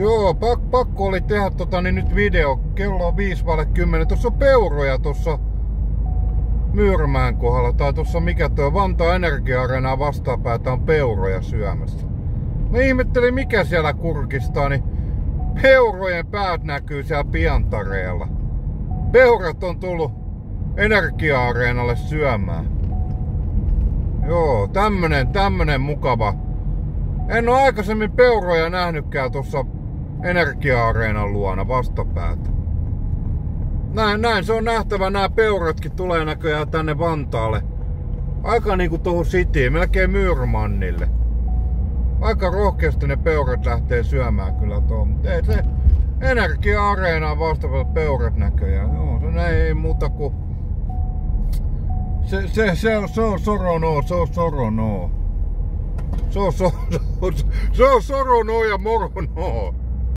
Joo, pakko oli tehdä nyt video. Kello on 5:10. Tuossa on peuroja tuossa Myyrmään kohdalla. Tai tuossa mikä tuo Vantaa Energia-areenaa vastapäätä on peuroja syömässä. Mä ihmettelin mikä siellä kurkistaa, niin peurojen päät näkyy siellä piantareella. Peurat on tullut Energia-areenalle syömään. Joo, tämmönen mukava. En oo aikaisemmin peuroja nähnytkään tuossa Energia-areenan luona vastapäätä. Näin se on nähtävä. Nämä peuratkin tulee näköjään tänne Vantaalle. Aika niinku tuohon Cityin, melkein Myyrmannille. Aika rohkeasti ne peurat lähtee syömään kyllä tuohon. Mutta ei se Energia-areenaan vastapäätä peurat näköjään. Joo, se ei muuta kuin... Se on soronoo, se on soronoo. Se on soronoo ja moronoo.